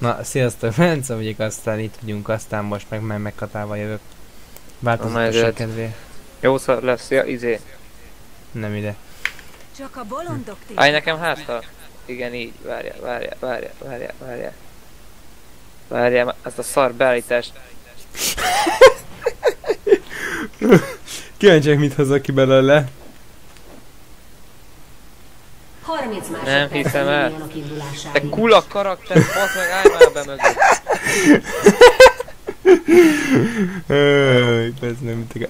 Na, sziasztok, Bence vagyok, aztán itt vagyunk, aztán most meg meghatálva jövök. Változatosság kedvéért. Jó szar lesz, ja, izé. Nem ide. Csak a bolondok Állj nekem hátra. Igen, így, várjál, ezt a szar beállítást. Kíváncsiak, mit hozok ki belőle. 30 nem hiszem el. Te kula karakter, basz meg, állj már be mögött. Ez nem mit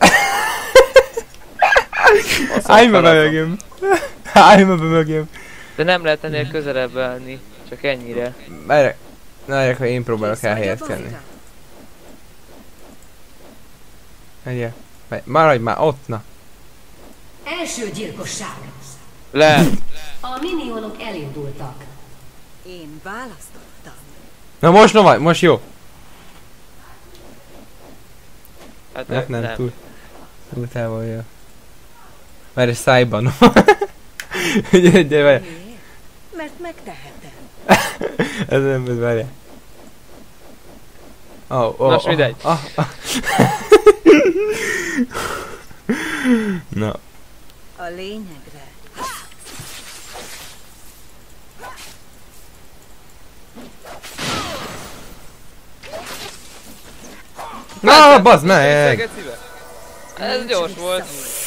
állj már be mögém. Állj már be mögém. De nem lehet ennél közelebb állni, csak ennyire. Várják, ha én próbálok elhelyezkedni. Egyre. Maradj már ott, na. Első gyilkosság. Le. A minionok elindultak. Én választottam. Na most no, most jó. Hát nem. Túl távol jó. Várj, szájban. Gyere, várj. Mert megtehetem. Ez nem, ez várj. Nos, mindegy. Na. A lényegre. Na, bazd meg! Ez gyors volt.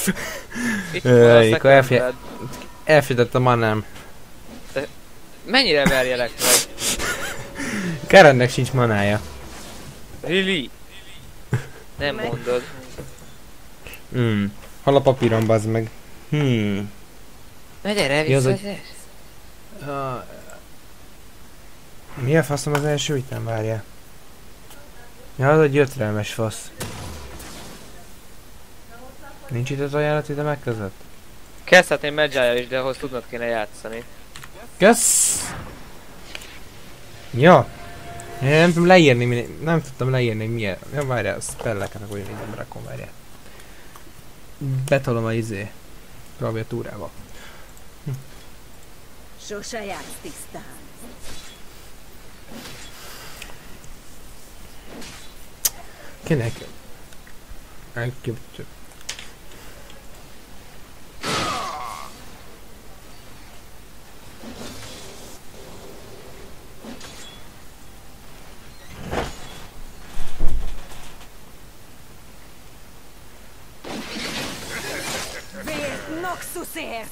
Akkor elfedett a manám. Mennyire verjelek meg? Kerennek sincs manája. Really? Nem mondod. Hol a papírom, bazd meg? Na gyere, vissza. Mi a faszom az első item, várjál? Ja, az egy jötrelmes fasz. Nincs itt az ajánlat ide meg között? Kezdhetném Magi-jal is, de ahhoz tudnod kéne játszani. Kösz! Ja. Én nem tudom leírni, nem tudtam leírni milyen. Ja, várjál, spelleket akkor én ide rakom, várjál. Betolom a klaviatúrával. Sose jársz tisztán. Kinek? Elképcsök. Vért Noxusért!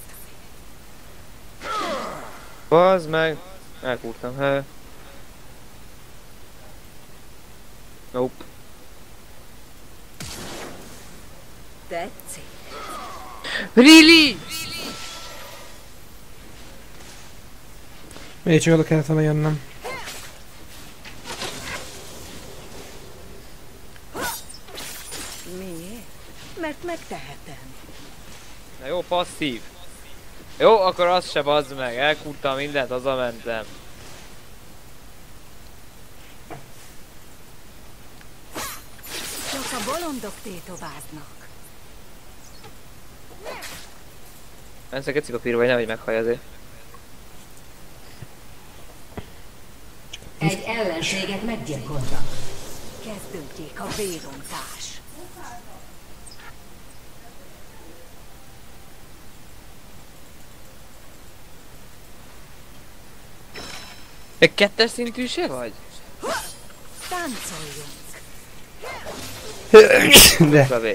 Bazd meg! Elkúrtam, he. Nope. Tetszik. Really? Miért csak oda kellett volna jönnöm? Miért? Mert megtehetem. Na jó, passzív. Jó, akkor azt se bazd meg, elkúrtam mindent, hazamentem. Csak a bolondok tétováznak. Enszeg egy papír vagy, nehogy meghallj azért. Egy ellenséget meggyilkoltak. Kezdődjék a vérontás. Egy kettes szintű se vagy? Táncoljunk. De. Klavé.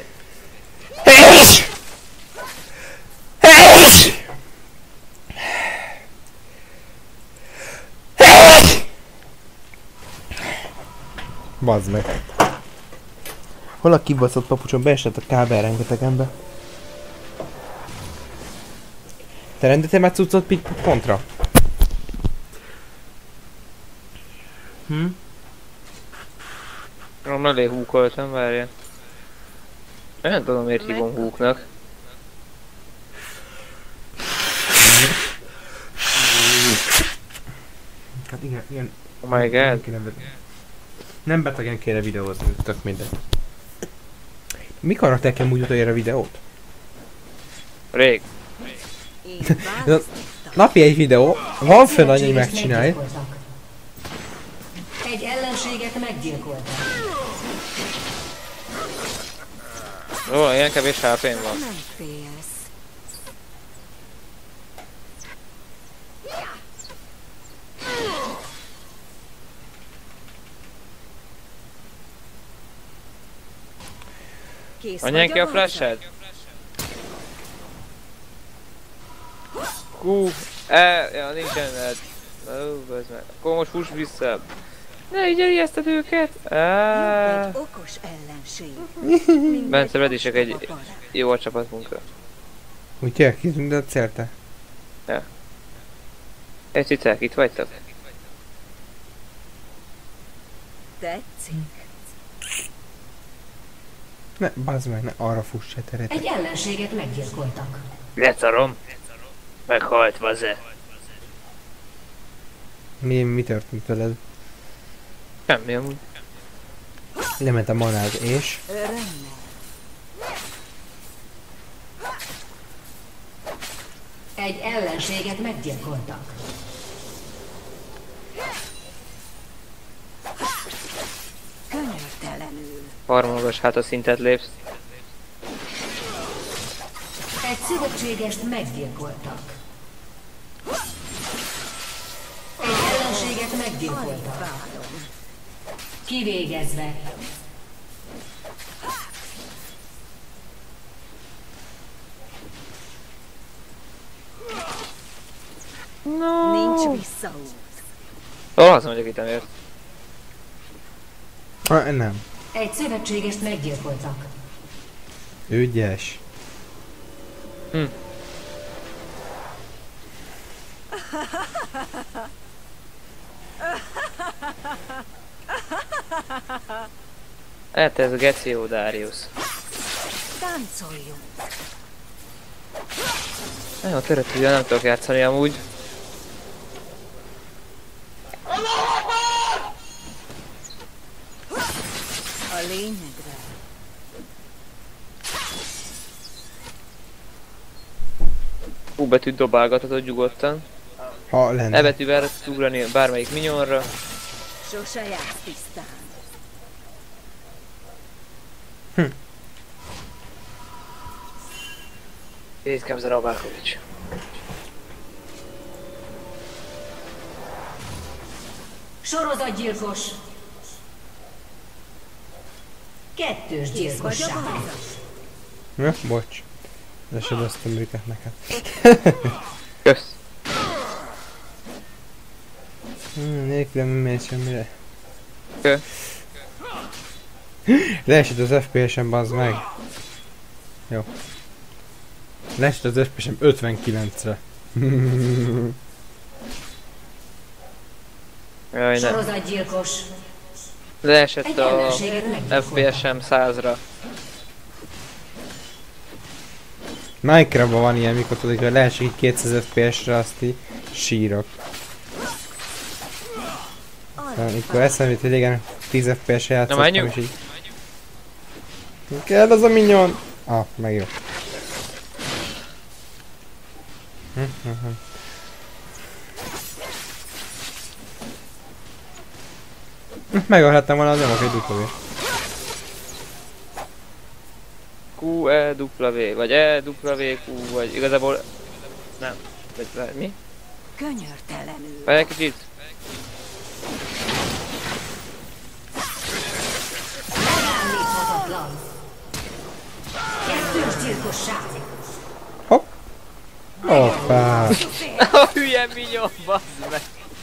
Bazd meg. Hol a kibaszott papucsom? Beesett a kábel rengetegenbe. Te rendeltél már cuccot pontra? Mellé húkoltam, várjál. Nem tudom miért hívom húknak. Hát igen. Oh my god. Nem betegen kéne videózni, tök mindegy. Mikor rakták amúgy utoljára videót? Rég. Én választottam. Napi egy videó, van fel annyi, hogy megcsinálj. Egy ellenséget meggyilkoltak. Róla ilyen kevés HP-n van. Nem félsz. Kész Anyánk ki a vagy flashed? Ja, nincsen lehet. Ó, ez meg. Akkor most fuss vissza. Ne így ijeszted őket. Jobb egy okos ellenség. Bence, vedd is egy jó a csapatmunkra. Ugye, kitűnt a célte? Egy cicák, itt vagytok? Tetszik. Ne, bazd meg, ne arra fuss se teret. Egy ellenséget meggyilkoltak. Lecarom. Meghalt, vaze. Mi történt veled? Semmi amúgy. Lement a manád, és? Örömmel. Egy ellenséget meggyilkoltak. Könyörtelenül. Harmagas hát a szintet lépsz. Egy szövetségest meggyilkoltak. Egy ellenséget meggyilkoltak. Várom. Kivégezve. Nincs visszaút. Azon vagyok itt emért. Nem. Egy szövetségest meggyilkoltak. Ügyes. Hát ez a Gecio Darius. Táncoljunk. Nagyon törött, nem tudok játszani amúgy. A lényegre. U betűt dobálgathatod nyugodtan. Ha lenne. E betűvel tudsz ugrani bármelyik minyonra. Sose jársz tisztán. Jézkem Zarabálkovics. Sorozatgyilkos. Kettős Kész vagy a gyilkosság. harcra? Ja, bocs. Lesebeztem őket neked. Kösz. Nélkülem nem megy semmire. Kö. Leesett az FPS-em, bazd meg. Jó. Leesett az FPS-em 59-re. Jaj, nem. Sorozatgyilkos. Leesett Egy a ellenséget meggyilkoltak. FPS-em 100-ra. Minecraftban van ilyen, mikor tudod, hogy leesik így 200 FPS-re, azt így sírok. Mikor eszembe jut, hogy régen 10 FPS-re játszottam, menjünk? és így... Kell az a minion! Ah, meg jó. Megölhettem volna, az nyomok egy duplavét. Q, E, W, vagy E, W, Q, vagy igazából... Nem. Vagy mi? Könyörtelenül. Vagy egy kicsit. Megállíthatatlan. Kettős gyilkosság. Hopp! Hoppá! A hülye minyon, bazd meg!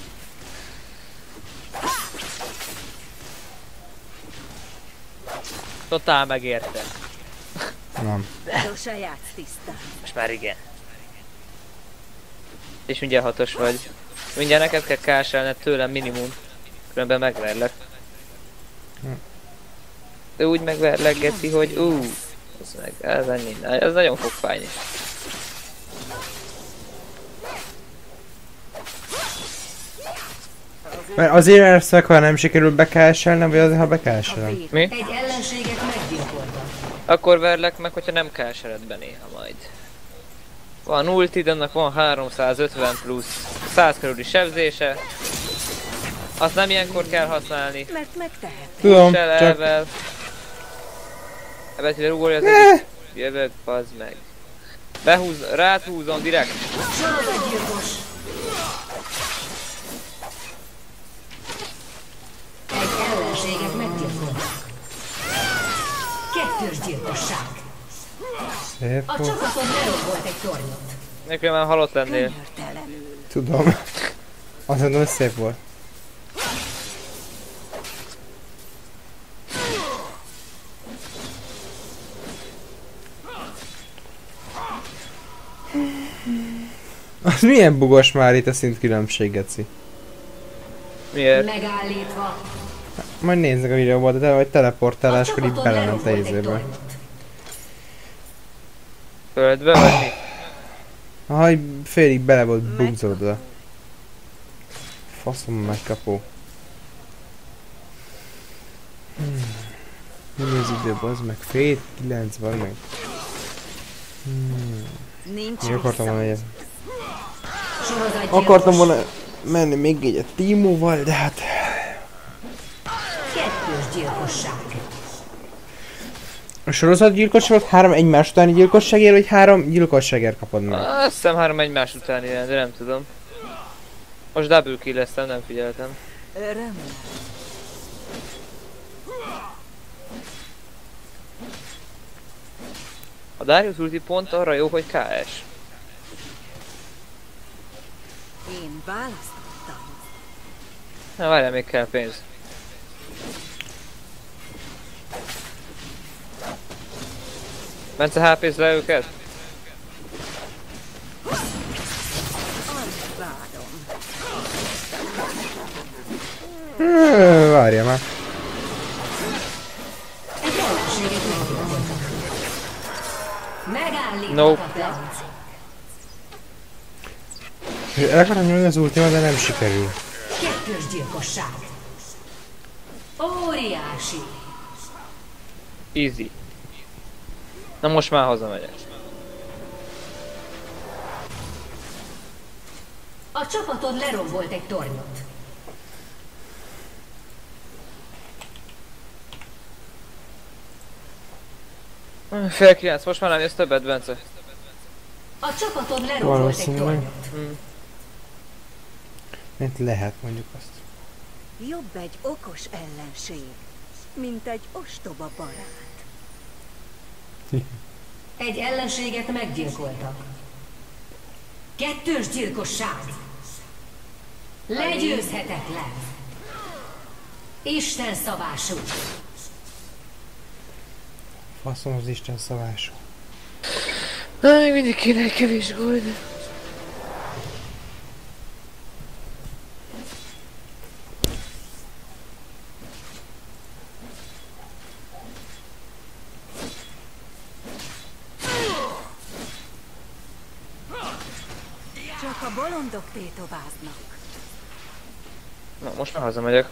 Totál megérte. Nem. Sose játsz tisztán. Most már igen. És mindjárt 6-os vagy. Mindjárt neked kell kásálned tőlem minimum. Különben megverlek. De úgy megverlek, Geci, hogy ez ennyi. Ez nagyon fog fájni. Mert azért erszek, ha nem sikerül bekásálnom, vagy azért, ha bekásálom? Mi? Egy ellenséget meggyilkoltak. Akkor verlek meg, hogyha nem kásáred be néha majd. Van ultid, annak van 350 plusz 100 körüli sebzése. Azt nem ilyenkor kell használni. Mert megteheted. Tudom, Se csak... level. Ebben rugolja az egyik. Jövök, bazd meg. Behúz, rád húzom direkt. Sorozatgyilkos. Egy ellenséget meggyilkoltak. Kettős gyilkosság. Szép A volt. csapaton lerombolt egy tornyot. Nekem már halott lennél. Könyörtelenül. Tudom. Azt mondom, hogy szép volt. Az milyen bugos már itt a szintkülönbség, geci? Miért? Megállítva. Majd nézzük a videóban, de vagy A teleportáláskor így csapaton belement a lerombolt egy izébe. tornyot. Földbe vagy mi? Aha, így félig bele volt bugzódva. Faszom megkapó. Mi az idő, az meg? Fél 9 van meg. Nincs Mi akartam volna vissza. egyet. Sorozatgyilkos. Akartam volna menni még egyet Tímóval, de hát... Kettős gyilkosság. A sorozatgyilkos volt 3 egymás utáni gyilkosságért, vagy 3 gyilkosságért kapod meg? Azt hiszem 3 egymás utáni, de nem tudom. Most double kill-eztem, nem figyeltem. Öröm. A Darius ulti pont arra jó, hogy KS. Én választottam. Na várjál, még kell pénz. Bence HP-z le őket? Alig várom. Várja már. Egy ellenséget meggyilkoltak. Megállítva Nope. a plenc. El akarom nyomni az ultima, de nem sikerül. Kettős gyilkosság. Óriási. Easy. Na most már hazamegyek. A csapatod lerombolt egy tornyot. Fél 9, most már nem jössz többet, Bence. A csapatod lerombolt egy Valószínűleg. tornyot. Mert lehet mondjuk azt. Jobb egy okos ellenség, mint egy ostoba barát. Egy ellenséget meggyilkoltak. Kettős gyilkosság. Legyőzhetetlen. Isten szavású. Faszom az Isten szavású. Na, még mindig kéne egy kevés gold. Csak a bolondok tétováznak. Na, most már hazamegyek.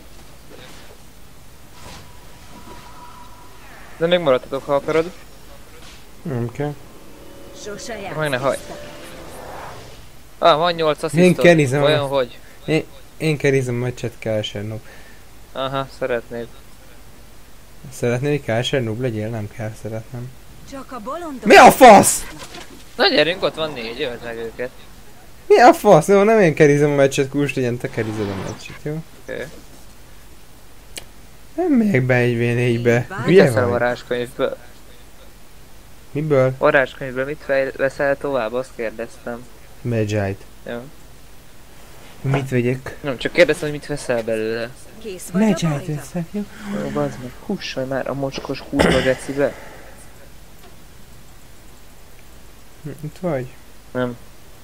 De még maradhatok, ha akarod. Nem kell. Sose Meg ne hajj. játszottak. Van 8 Én asszisztod. kerizem. Olyan, hogy? Én kerizem meccset Kálser Noob. Aha, szeretnéd. Szeretnél, hogy Kálser Noob legyél? Nem kell szeretnem. Csak a bolondok... Mi a fasz? Na gyerünk, ott van 4, öld meg őket. Mi a fasz? Jó, nem én kerizem a meccset, Kús legyen, te kerized a meccset, jó? Oké. Nem megyek be egy V4-be. Mit Mit Hülye veszel vagy? varázskönyvből? Miből? Varázskönyvből mit veszel tovább? Azt kérdeztem. Magi-t. Jó. Mit vegyek? Nem, csak kérdeztem, hogy mit veszel belőle. Kész vagy a Magi-t bajra? veszek, jó? Jó, bazd meg, hussolj már a mocskos kurva gecibe. Itt vagy? Nem.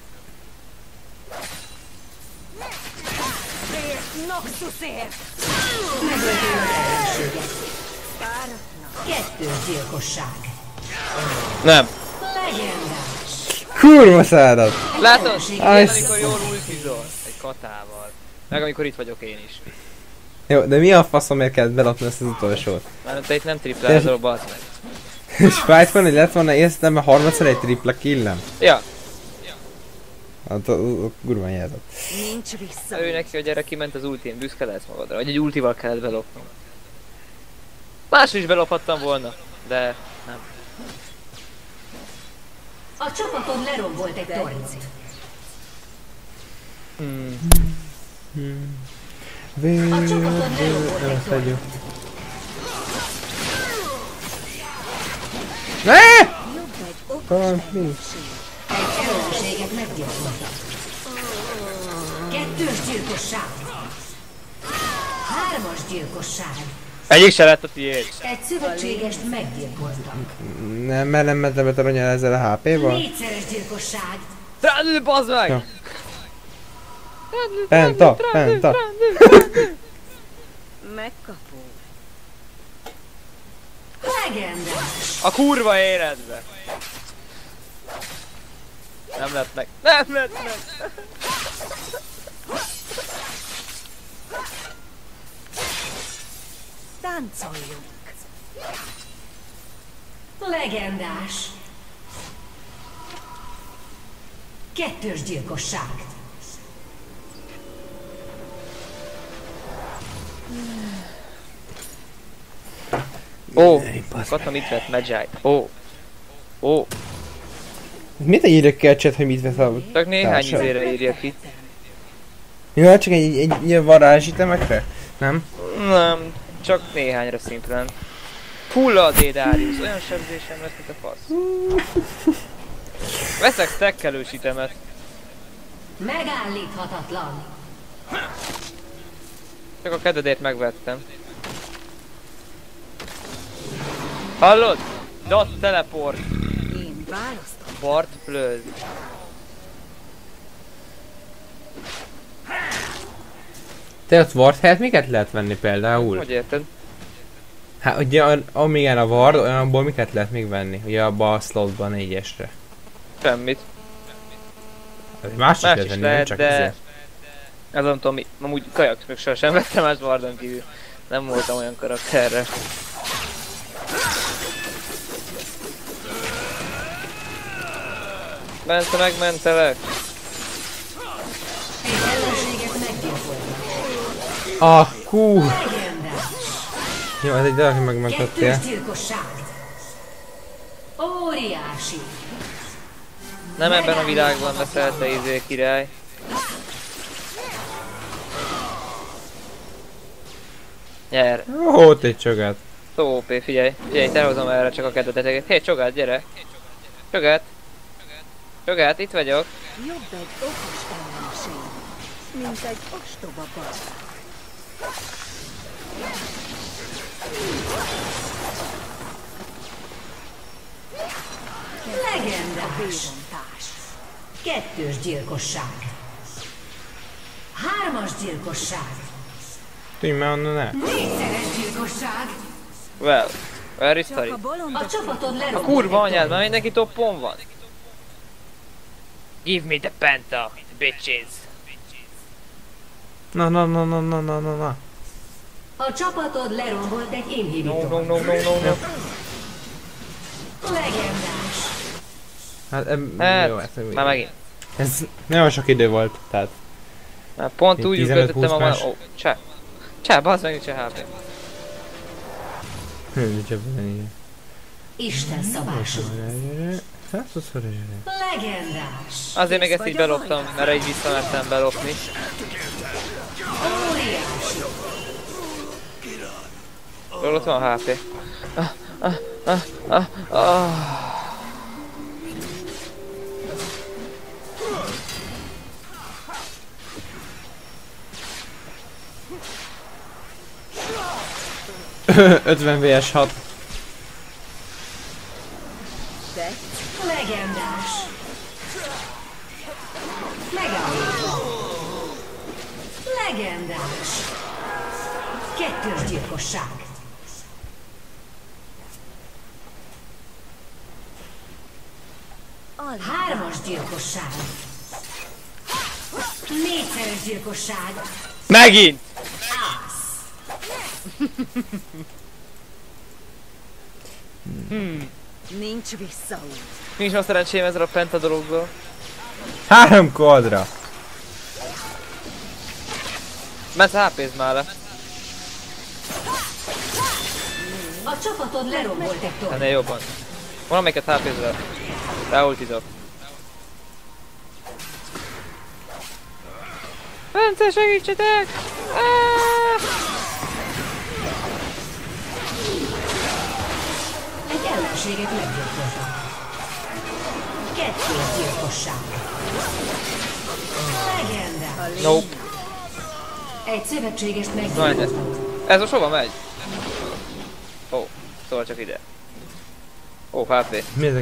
Ért Noxusért! Megöltél az ellenséget. Páratnak. Kettős gyilkosság. Nem. Legendás. Kurva szádat! Látod? Aj, Ilyen, amikor jól ultizol. Egy katával. Meg amikor itt vagyok én is. Jó, de mi a faszomért kellett belopni ezt az utolsót? Már te itt nem triplázol, bazd meg. És Fight van, hogy lett volna értem, mert harmadszor egy tripla killem. Ja. Hát a kurva nyelzett. Nincs vissza. Ő neki, hogy erre kiment az ultím, büszke lesz magadra, hogy egy ultival kellett belopnom. Máshogy is belophattam volna, de nem. A csapatod lerombolt egy tornyot. A csapatod lerombolt egy tornyot. Ne! Jobb egy okos Talán mi? ellenség. Egy ellenséget meggyilkoltak. Kettős gyilkosság. Hármas gyilkosság. Egyik se lett a tiéd. Egy szövetségest meggyilkoltak. Nem mentem be toronyál ezzel a HP-val? Négyszeres gyilkosság. Trandl, bazd meg! Ja. Penta! Megkapó. Legendás. A kurva életbe! Nem lett meg. Nem lett meg! Táncoljunk. Legendás. Kettős gyilkosság. Ó, Kata mit vett Magi? Ó, Mit írjak ki a chat, hogy mit vesz a... csak néhány Társa. izére írja ki. Ja, csak egy ilyen varázsitemekre? Nem? Nem, csak néhányra szimplán. Fulla a Dédárius, olyan sebzésem lesz, mint a fasz. Veszek stekkelős itemet. Megállíthatatlan. Csak a kedvedért megvettem. Hallod? Dot teleport. Én választom. Bart plöz. Te ott Ward helyett miket lehet venni például? Hogy érted? Hát ugye amilyen a Ward, olyanból miket lehet még venni? Ugye abba a slotban 4-esre. Semmit. Más is Más lehet is venni, nem lehet, csak de... ezért. Ez nem tudom mi. Amúgy kajak, még sosem vettem más Wardon kívül. Nem voltam olyan karakterre. Megmentelek. Egy ellenséget meggyilkoltak. Ah, kú! Legendás. Jó, ez egy dolog, hogy megmentettél. Kettős gyilkosság. Óriási. Nem ebben a világban leszel te izé király. Nyer. Ó, te egy csogát. Szó OP, figyelj. Figyelj, terhozom erre csak a kedveteteket. Hé, csogát, gyere. Csogát. Csogát, itt vagyok. Jobb egy okos ellenség, mint egy ostoba barát. Legendás. Vérontás. Kettős gyilkosság. Hármas gyilkosság. Tudj már onnan el. Négyszeres gyilkosság. Well, where is Csak Tari? a bolond A csapatod A lerombolt kurva egy anyád, tornyot. már mindenki toppon van. Give me the penta, bitches. Na. A csapatod lerombolt egy No, inhibitor. no. Legendás. Hát, Hát, jó, ez már megint. Ez nagyon sok idő volt, tehát... Már pont úgy 15-20 ütöttem a más. Ó, csá. Csá, bazd meg, nincs HP. Isten szabású. Legendás. Azért még ezt így beloptam, mert így visszamertem belopni. Óriási. Jól ott van a HP. Ah. 50 vs 6. de Legendás. Megállítva. Legendás. Kettős gyilkosság. alá. Hármas gyilkosság. Négyszeres gyilkosság. Megint! Nincs visszaút. Nincs ma szerencsém ezzel a penta dologgal. 3 kvadra! Ment HP-zd már le. A csapatod lerombolt egy tornyot. Ennél jobban. Valamelyiket HP-zd le. Beultizok. Bence, segítsetek! Egy ellenséget meggyilkoltak. Kettős gyilkosság. Legenda. Nope. Egy szövetségest Na, meggyilkoltak. ez most hova megy? Ó, szóval csak ide. Ó, HP. Mi ezek?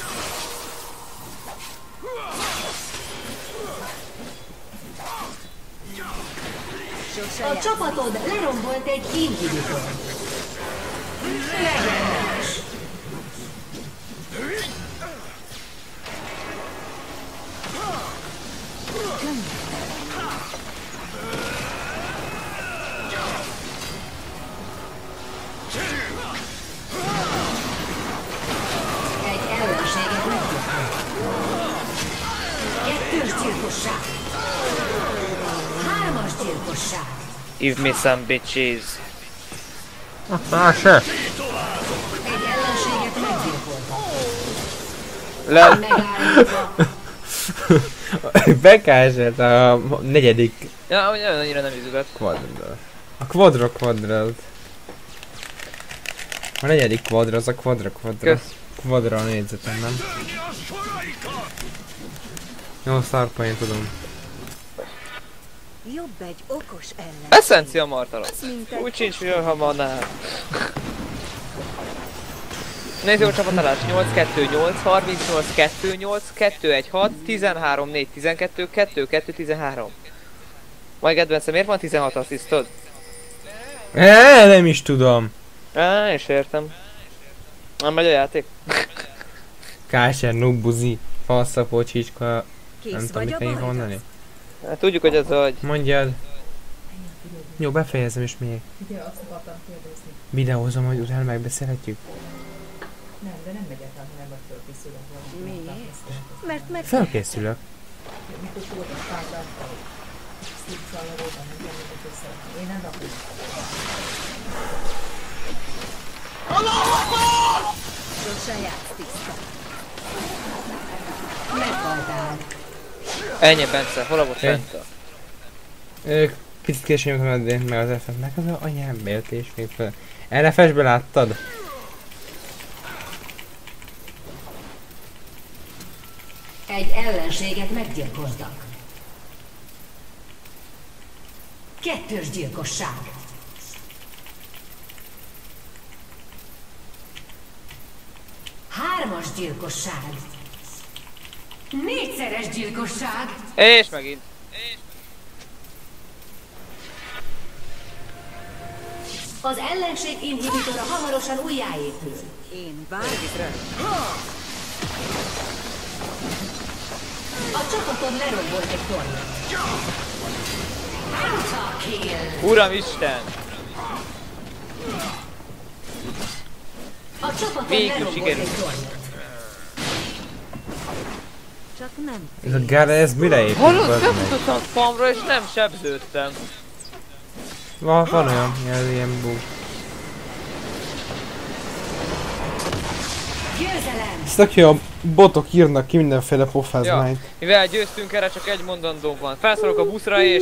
A csapatod lerombolt egy inhibitor. Legendás. Egy ellenséget meggyilkolt. Kettős gyilkosság. 3-as gyilkosság. Give me some bitches. Se! Egy ellenséget meggyilkoltak. Le. Megállítva. Bekezdett a 4. Ja, hogy annyira nem izgat. kvadra. A kvadra. A 4. kvadra az a kvadra. Kösz. Kvadra a négyzeten, nem? Jó, szarpa, én tudom. Jobb egy okos ellen. Eszencia martalom. Mint egy Úgy sincs, hogy ha mannál. Nézzük a csapatállás. 8-2-8, 38-2-8, 2-1-6, 13-4, 12, 2-2, 13. Majd kedvencem, miért van 16 asszisztod? Nem is tudom. És értem. Nem megy a játék? Káser, nubuzi, falszapó, csicska, nem kész tudom, vagy mit a kell bajra. mondani. Hát tudjuk, hogy ez vagy. Mondjad. Jó, befejezem és még. Ugye azt akartam kérdezni. Videózom, hogy utána megbeszélhetjük. Nem, de nem megyek el, ha nem vagy fölkészülök volna. Miért? Mert meg Felkészülök. Mikor voltam pártál, Steve-szal voltam, nem tudom, hogy szeretném. Én nem rakom. sose jársz tiszta. Meghaltál. Ennyi, Bence, hol a volt Hey. Bence? Picit később meg az FF, meg az anyám bélt és még fel. LFS-be láttad? Egy ellenséget meggyilkoltak. Kettős gyilkosság. Hármas gyilkosság. Négyszeres gyilkosság. És megint. Az ellenség inhibitora hamarosan újjáépül. Én bármikre. A csapaton lerombolt egy tornyot. Pentakill. Uramisten! A csapaton Végül lerombolt sikerült. egy tornyot. Csak nem Ez a Gara, ez mire épül? Hallod, bazd meg? befutottam spamra és nem sebződtem. Van olyan, ilyen bug. Győzelem! Ezt aki a botok írnak ki mindenféle pofázmányt. Mivel győztünk erre, csak egy mondandóm van. Felszorok a buszra és...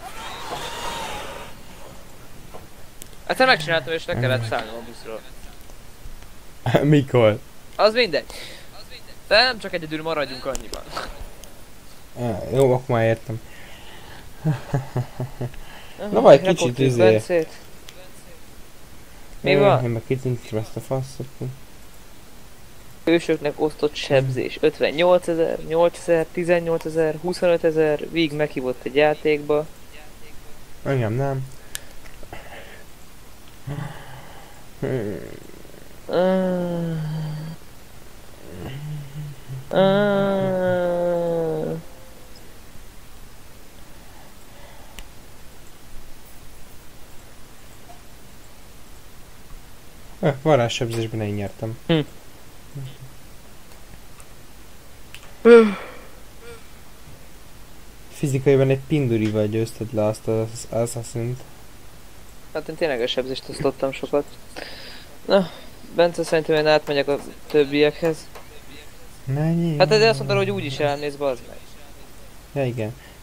Ezt megcsináltam és le kellett szállnom a buszról. Mikor? Az mindegy. De nem csak egyedül maradjunk annyiban. Jó, akkor már értem. Na vagy kicsit Repogtuk izé. Bencét. Mi van? Én meg kicintom ezt a faszot. Hősöknek osztott sebzés. 58 000, 8 000, 18 000, 25 000. Vig meghívott egy játékba. Engem nem. Varázssebzésben én nyertem. Fizikaiban egy pindurival győzted le azt az Assassin-t. Hát én tényleges sebzést osztottam sokat. Na, Bence szerintem én átmegyek a többiekhez. Mennyi? Hát ezért azt mondta, hogy úgyis elmész, bazd meg. Ja igen.